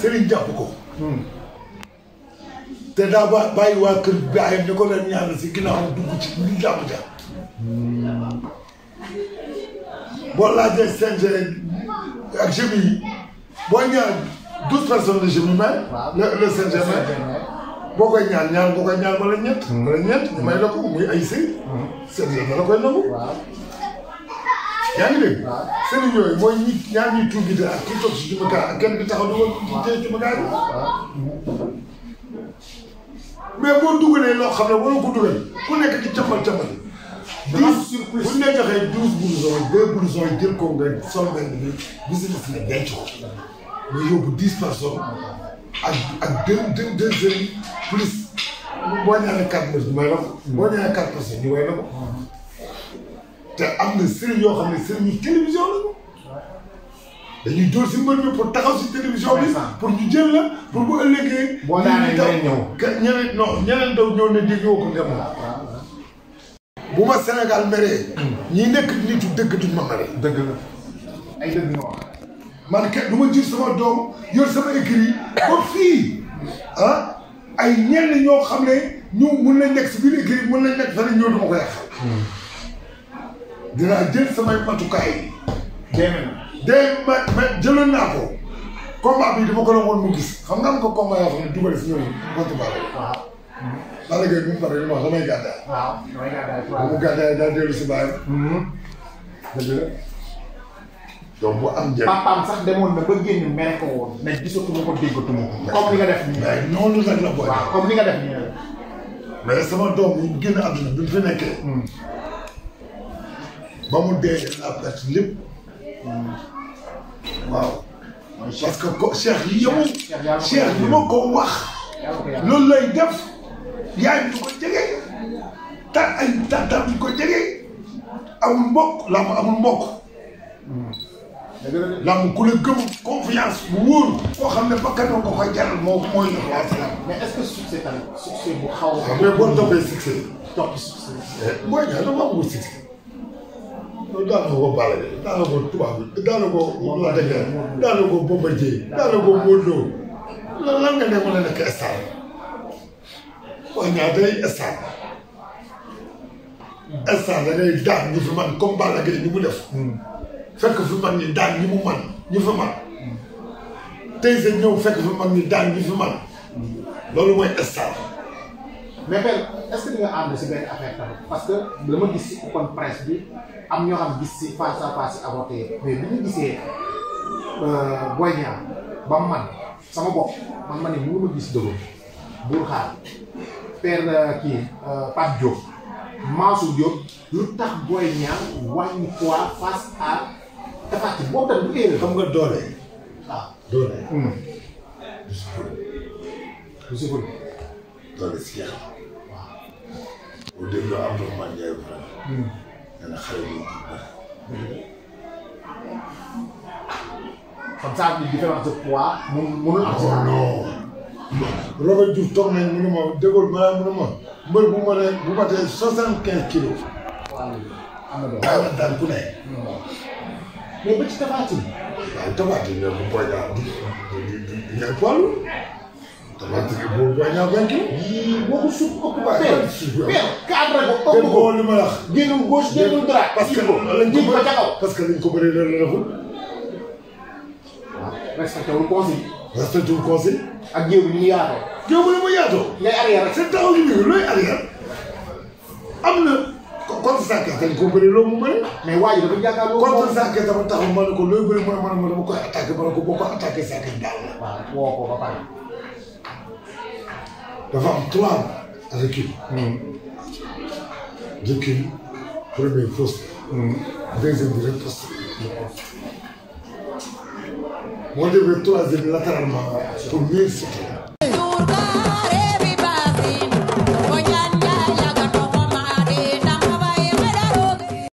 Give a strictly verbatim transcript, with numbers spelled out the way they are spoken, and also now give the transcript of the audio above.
Serigne jàpp ko. te daa ba bàyyi waa kër baayam ne ko leen ñaanal si ginnaaw dugg ci li jàpp ja. boo laajee C N G ak G M I yi boo ñaan douze personnes de G M I may. le le C N G may. boo koy ñaan ñaan boo koy ñaan wala ñett. wala ñett ñu may la ko muy ay sëy. C N G ma la koy nangu. yaa ngi dégg. waaw sëriñ yooyu mooy ñi ñaar ñuy tuuti te ak kii toog si jumtukaay ak kenn bi taxaw di woon ci téye jumtukaay bi. mais boo dugalee loo xam ne waroo ko dugal ku nekk di càmbal càmbal. dix surprise bu ñu la joxee douze blousons deux blousons yi jël ko nga sol benn bi business la denc ko. nga yóbbu dix personnes ak ak deux deux deux sëriñ plus boo ñaanee quatre personnes ñu may la ko. boo ñaanee quatre personnes ñu may la ko. te am na sëriñ yoo xam ne sëriñ yi télévision la dañuy dóor si mbër mi pour taxaw si télévision bi pour ñu jël la pour bu ëllëgee. boo daanee ñeneen ñëw ñeneen non ñeneen daw ñëw ne dégg woo ko ngeen moom. bu ma Sénégal meree. ñi nekk nitu dëgg duñ ma meree. dëgg la ay dëgg nga wax. man kenn du ma jur sama doom yor sama écrit ba fii ah ay ñenn ñoo xam ne ñu mun nañ nekk si biir écrit mun nañ nekk feneen ñëw duma ko yàq. dinaa jël samay matukaay yi. déedéet na. déedéet ma ma jëloon naa ko. combat bi dama ko doon woon mu gis xam nga am ko combat yoo xam ne dugal si ñoom contre Balla. waaw. Balla Gaye bi mu paree wax damay gàddaay. waaw damay gàddaay. waaw bu mu gàddaay daal dellu si bàyyi. dëgg la. donc bu am njëriñ. papaam sax demoon na ba génn mere ko woon. mais gisatuma ko déggatuma ko. comme li nga def nii. mais noonu nag la booy. waaw comme li nga def nii. mais sama doom yi génn àdduna bi mu fi nekkee. ba mu dee la perte lépp. waaw. parce que ko Cheikh yi yow. Cheikh yi ma ko wax. loolu lay def. yaay du ko jege. ta ay tàntaam du ko jege. amul mbokk làmb amul mbokk. làmb ku la gëm confiance bu wóor. koo xam ne bakkanoo nga koy jaral moo mooy jox waa salaam. mais est-ce que succès tamit succès bu xaw a. mais boo toppee succès. topp succès. mooy ñaar dafa amul succès. loolu daanaka ko Balla Gaye daanaka ko tubaab bi daanaka ko Lac de Guiers daanaka ko Bombardier daanaka ko Modou Lô lan lan nga ne mën a nekk star mooy ñaar day star star da ngay daan ñi fi man comme Balla Gaye ni mu def fekk fi man ñi daan ñi mu man ñi fi man tey sa ñëw fekk fi man ñi daan ñi fi man loolu mooy star. mais benn est-ce que di nga ànd si benn affaire tamit parce que dama gis si open presse bi am ñoo xam gis si face à face si avorté mais bi ñu gisee Boy Niang ba man sama bopp man ma ne mënu ma gis dëgg bul xaar père kii Pape Diop Mansour Diop lu tax Boy Niang wàññi poids face à Tapha Tine boobu tamit bu éeré xam nga doole. waaw doole. du si fële du si fële doole si yàlla. au début Abdourahmane Ndiaye bu nee na xale bi comme ça bi différence de poids mun munul am si non Robert Diouf toog nañ mu ne ma Degaul ma mu ne ma mbër bu ma ne bu ma tee soixante quinze kilos. waaw am na doole waaw daan ku ne. mais ba ci Tapha Tine. waaw Tapha Tine ne bu Boy Niang du du du du ñaari poids lourd. Tapha Tine boobu Boy Niang vingt kilos. yii boobu suuf ëpp ba. waaw suuf bi mais cadre ko dégg ëpp ko nga li ma la wax. génnul gauche génnul droite. parce que lañ ko bëree parce que lañ ko bëree loolu la deful. waaw respecté wul conseil. respecté wul conseil. ak géew bi ni mu yaatoo. géew bi ni mu yaatoo. ngay arrière rek. c'est taxaw yu bëri looy arrière. am na contre Sakess dañ ko bëree loolu mu bëri. mais waa ji dafa jàkkaarloo. contre Sakess dafa taxaw ma ne ko looy bëri ma ne ma dama koy attaqué ma ne ko boo ko attaqué Sakess daal la. waaw woo ko ba pare. dafa am trois recul. recul premier fausse. deuxième bi riposte. moo defee troisième latéralement pour mieux sauter.